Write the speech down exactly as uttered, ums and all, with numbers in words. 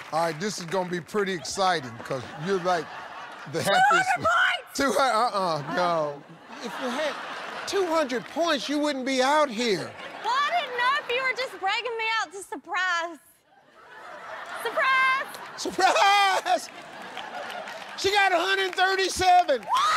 All right, this is gonna be pretty exciting because you're like the two happiest. hundred points! two hundred, uh-uh, no. If you had two hundred points, you wouldn't be out here. Well, I didn't know if you were just breaking me out to surprise. Surprise! Surprise! She got one hundred thirty-seven. What?